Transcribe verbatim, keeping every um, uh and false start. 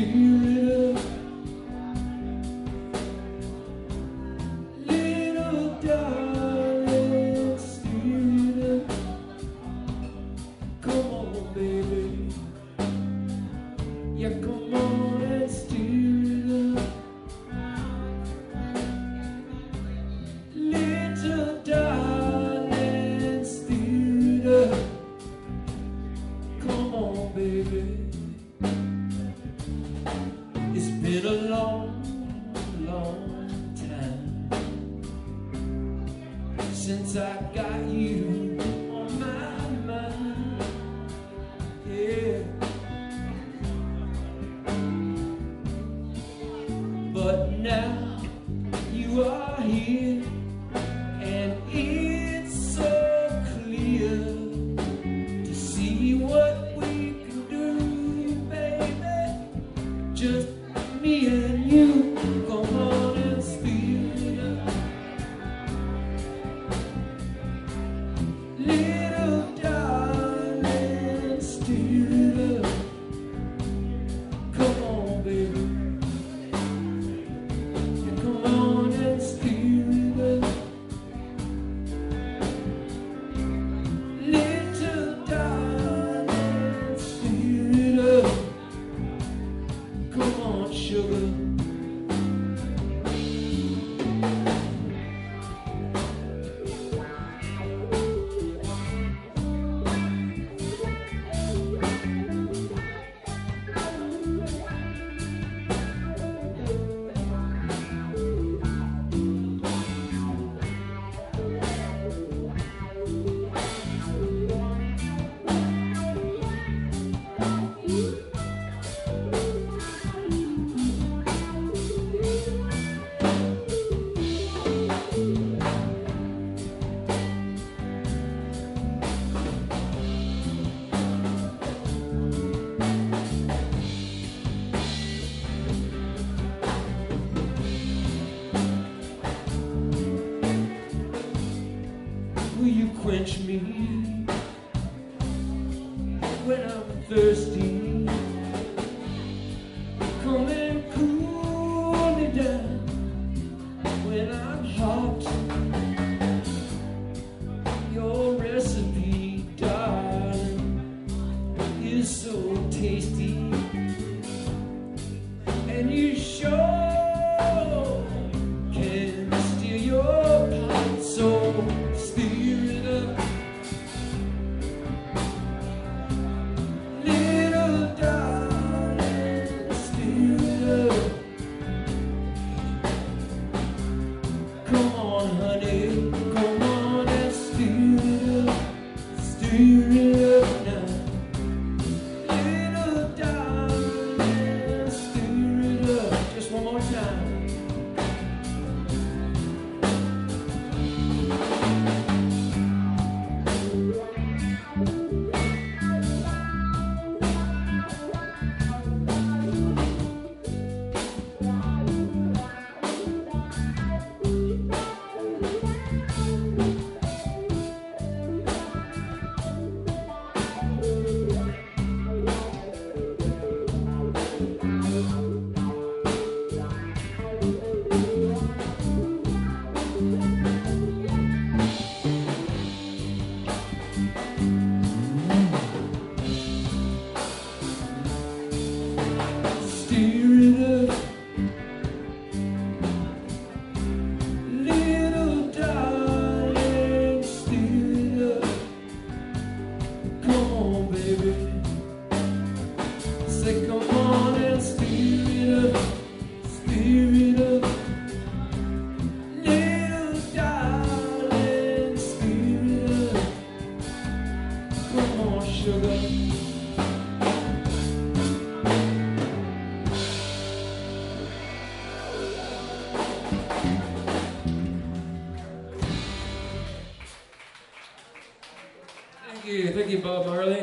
Spirit up, little darling, spirit up. Come on, baby. Yeah, come on and steer it up. Little darling, steer it up. Come on, baby. It's been a long, long time since I got you on my mind. Yeah. But now you are here, and it's so clear to see what we can do, baby. Just me and you. Come on and speed it up. Little darling, steer it up. Come on, baby. Come on and steer it up. Little darling, steer it up. Come on, sugar. Will you quench me when I'm thirsty? Come and cool me down when I'm hot. Your recipe, darling, is so tasty, and you sure can steer your pot. So steer it up. Little darling, steer it up. Come on, honey, come on and steer it up. Steer it up now. Little darling, steer it up. Just one more time. Steer it up. Little darling, steer it up. Come on, baby. Say come on and steer it up. Steer it up. Little darling, steer it up. Come on, sugar. Thank you, thank you, Bob Marley.